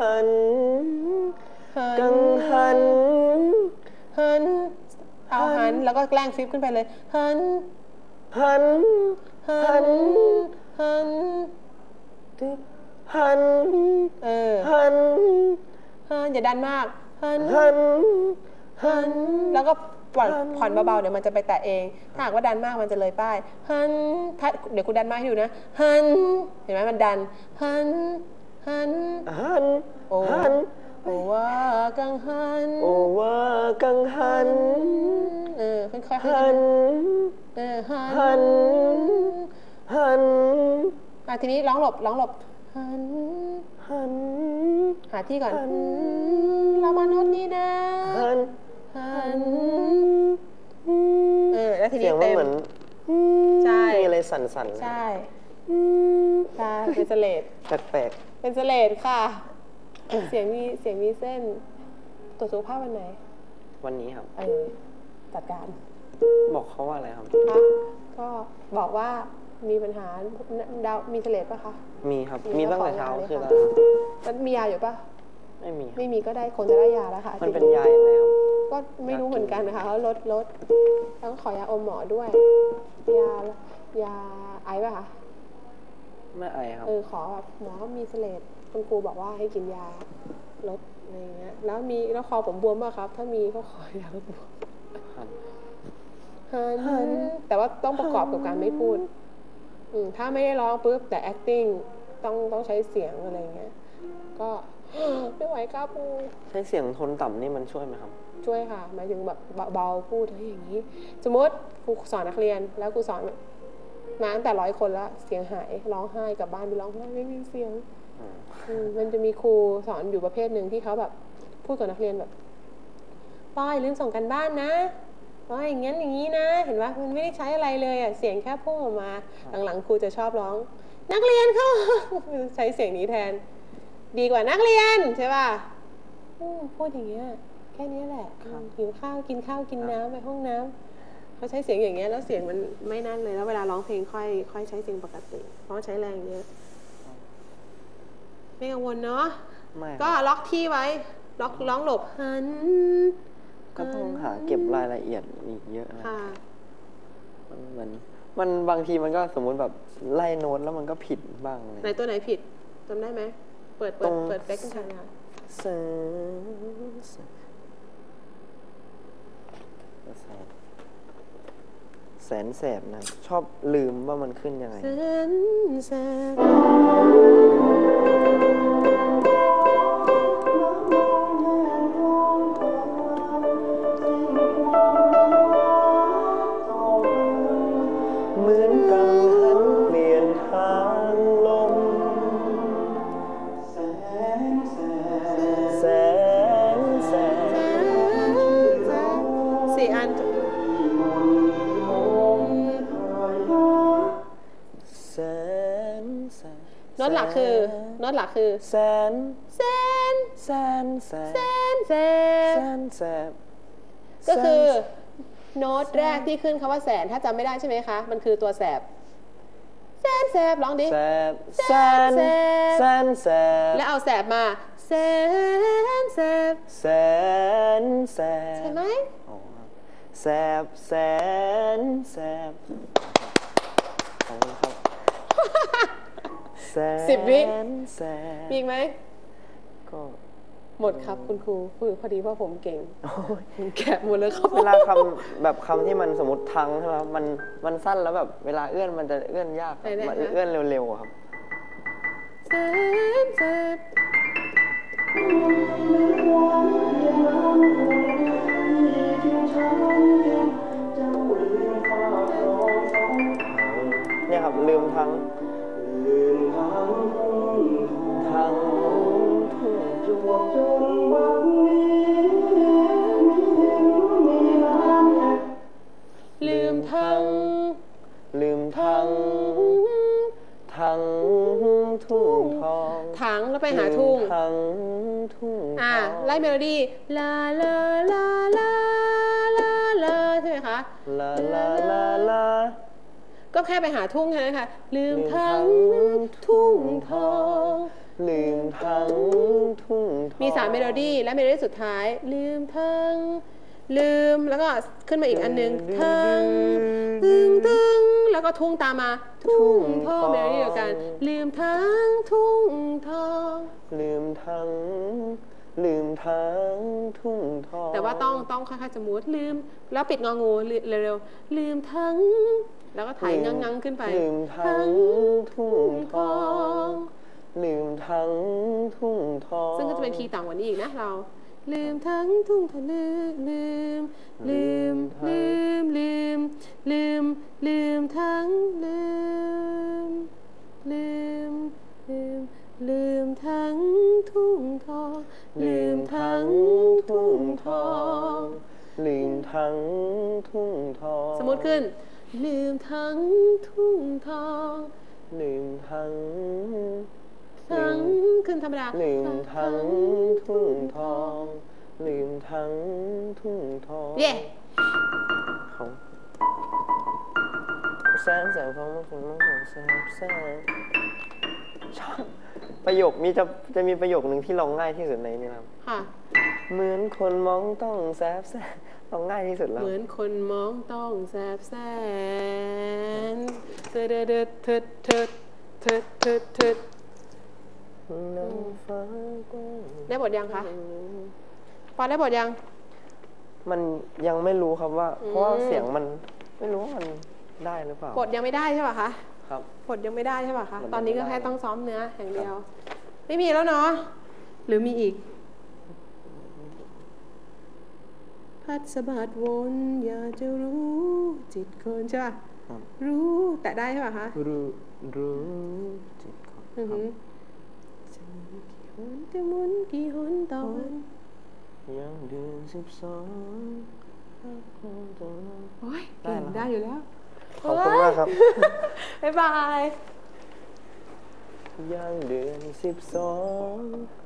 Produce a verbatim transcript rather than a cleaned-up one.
หันกังหันหันเอาหันแล้วก็แกล้งฟิปขึ้นไปเลยหันหันหันหันหันเออหันหันอย่าดันมากหันหันหันแล้วก็ผ่อนผ่อนเบาๆเดี๋ยวมันจะไปแตะเองถ้าหากว่าดันมากมันจะเลยป้ายหันเดี๋ยวคุณดันมากให้ดูนะหันเห็นไหมมันดันหันหันหันโอ้หันโอ้ว่ากังหันโอ้ว่ากังหันเออค่อยๆหันเออหันหันอ่ะทีนี้ร้องหลบร้องหลบหันหันหาที่ก่อนเรามาโน้ตนี้นะหันหันเออแล้วทีนี้เสียงมันเหมือนใช่มีอะไรสั่นๆใช่ใช่เป็นเสลดแปลกๆเป็นเสลดค่ะเสียงมีเสียงมีเส้นตรวจสุขภาพวันไหนวันนี้ครับเออจัดการบอกเขาว่าอะไรครับคะก็บอกว่ามีปัญหาดาวมีเสลดป่ะคะมีครับมีตั้งแต่เช้าคืออะไรมันมียาอยู่ป่ะไม่มีไม่มีก็ได้คงจะได้ยาแล้วค่ะมันเป็นยายังไงครับก็ไม่รู้เหมือนกันนะคะเขาลดลดต้องขอยาอมหมอด้วยยายาไอป่ะคะไม่ไอครับเออขอแบบหมอมีเสลดคุณครูบอกว่าให้กินยาลดอะไรเงี้ยแล้วมีแล้วคอผมบวมป่ะครับถ้ามีก็ขอยาลดบวมฮันแต่ว่าต้องประกอบกับการไม่พูดถ้าไม่ได้ร้องปุ๊บแต่ acting ต้องต้องใช้เสียงอะไรเงี้ยก็ไม่ไหวครับครูใช้เสียงโทนต่ำนี่มันช่วยไหมครับช่วยค่ะหมายถึงแบบเบาๆพูดอะไรอย่างนี้สมมติครูสอนนักเรียนแล้วครูสอนมาตั้งแต่ร้อยคนแล้วเสียงหายร้องไห้กลับบ้านไปร้องไห้ไม่มีเสียงมันจะมีครูสอนอยู่ประเภทหนึ่งที่เขาแบบพูดกับนักเรียนแบบป้อยลืมส่งกันบ้านนะป้อยอย่างงั้นอย่างนี้นะเห็นว่ามันไม่ได้ใช้อะไรเลยอ่ะเสียงแค่พุ่งออกมาหลังๆครูจะชอบร้องนักเรียนเขาใช้เสียงนี้แทนดีกว่านักเรียนใช่ป่ะพูดอย่างเงี้ยแค่นี้แหละหิวข้าวกินข้าวกินน้ำไปห้องน้ำเขาใช้เสียงอย่างเงี้ยแล้วเสียงมันไม่นั่นเลยแล้วเวลาร้องเพลงค่อยค่อยใช้เสียงปกติเพราะใช้แรงเยอะไม่กังวลเนาะก็ล็อกที่ไว้ล็อกร้องหลบหันก็ต้องหาเก็บรายละเอียดอีกเยอะนะมันเหมือนมันบางทีมันก็สมมุติแบบไล่โน้ตแล้วมันก็ผิดบ้างเลยไหนตัวไหนผิดจำได้ไหมเปิดเปิดเปิดเซ็กซ์กันค่ะแสนแสบนะชอบลืมว่ามันขึ้นยังไงแสนแสบเหมือนกังหันเปลี่ยนทางลมแสนแสบแสนแสบสี่อันแสนแสบโน้ตหลักคือโน้ตหลักคือแสนแสนแสนแสบแสนแสบแสนแสบก็คือโน้ตแรกที่ขึ้นคำว่าแสนถ้าจำไม่ได้ใช่ไหมคะมันคือตัวแสบแสนแสบร้องดิแสบแสนแสนแสบแล้วเอาแสบมาแสนแสบแสนแสบใช่ไหมแสบแสนแสบขอบคุณครับสิบวิมีอีกไหมก็หมดครับคุณครูพอดีว่าผมเก่งแกะหมดเลยครับเวลาคำแบบคำที่มันสมมติทังใช่ไหมมันมันสั้นแล้วแบบเวลาเอื้อนมันจะเอื้อนยากมันเอื้อนเร็วๆครับแสนแสบเนี่ยครับลืมทั้งลืมทั้งทั้งทุ่งจวบจนวันนี้ลืมทั้งลืมทั้งทั้งทุ่งทองถังแล้วไปหาทุ่งทั้งทุ่งอ่าไล่เมโลดี้ลาลาลาลาลาลาใช่ไหมคะลาลาลาลาก็แค่ไปหาทุ่งแค่นั้นค่ะลืมทั้งทุ่งทองลืมทั้งทุ่งทองมีสามเมโลดี้และเมโลดี้สุดท้าย ลืมทั้งลืมแล้วก็ขึ้นมาอีกอันนึงทั้งลืมทั้งแล้วก็ทุ่งตามมาทุ่งทองเมโลดี้เดียวกัน ลืมทั้งทุ่งทองลืมทั้งลืมทั้งทุ่งทองแต่ว่าต้องต้องค่อยๆจะมูดลืมแล้วปิดงองูเร็วๆลืมทั้งแล้วก็ถ่ายงังๆขึ้นไปลืมทั้งทุ่งทองลืมทั้งทุ่งทองซึ่งก็จะเป็นคีย์ต่ำกว่านี้อีกนะเรา ลืมทั้งทุ่งทองลืมลืมลืมลืมลืมลืมลืมทั้งลืมลืมลืมลืมทั้งทุ่งทองลืมทั้งทุ่งทองลืมทั้งทุ่งทองสมมติขึ้น ลืมทั้งทุ่งทองลืมทั้งทั้งขึ้นธรรมดาลืมทั้งทุ่งทองลืมทั้งทุ่งทองเย่ของแสนแสนของมันของมันของแสนแสนชอบประโยคมีจะจะมีประโยคหนึ่งที่ร้องง่ายที่สุดในนี้ครับค่ะเหมือนคนมองต้องแสบแสนร้องง่ายที่สุดแล้วเหมือนคนมองต้องแสบแสนเถิดเถิดเถิดเถิดเถิดเถิดเถิดน้ำฟ้าก็ได้บทยังคะพอได้บทยังมันยังไม่รู้ครับว่าอืมเพราะว่าเสียงมันไม่รู้ว่ามันได้หรือเปล่าบทยังไม่ได้ใช่ป่ะคะครับบทยังไม่ได้ใช่ป่ะคะบทยังไม่ได้ตอนนี้ก็แค่ต้องซ้อมเนื้ออย่างเดียว ไม่มีแล้วเนาะหรือมีอีก พัดสะบัดวนอยากจะรู้จิตคนใช่ป่ะครับรู้แต่ได้ใช่ป่ะคะรู้รู้จิตของอือหือจะหมุนกี่หนจะหมุนกี่หนต่อวันยังเดือนสิบสองโอ้ยได้เก่งแล้วได้อยู่แล้วขอบคุณมากครับบ๊ายบายยังเดือนสิบสอง